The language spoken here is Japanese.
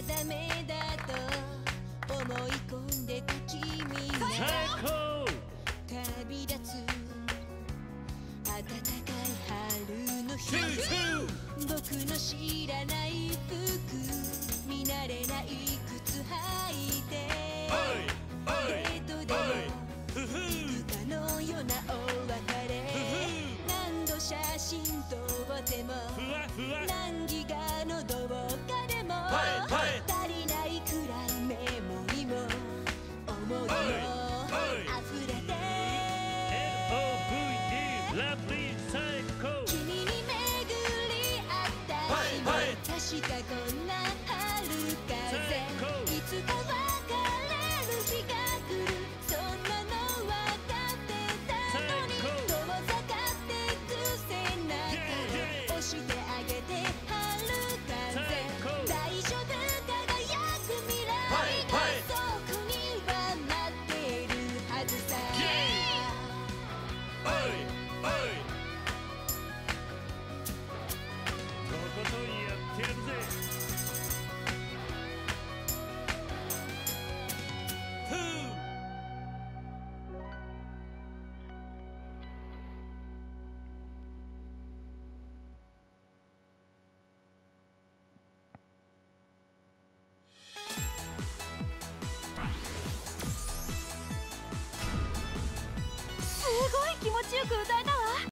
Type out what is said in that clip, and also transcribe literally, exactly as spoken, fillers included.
ダメだと思い込んでた君が最高旅立つ暖かい春の日僕の知らない服見慣れない靴履いてデートでも行くかのようなお別れ何度写真撮っても何ギガの動画でも足りないくらいメモにも思いも溢れて君に巡り合った日も確かこんな春風いつか別れる日が来るそんなの分かってたのに遠ざかってく背中を押してあげて春風大丈夫輝く未来がそこには待ってるはずさとことんやってやるぜふうすごい気持ちよく歌えたわ。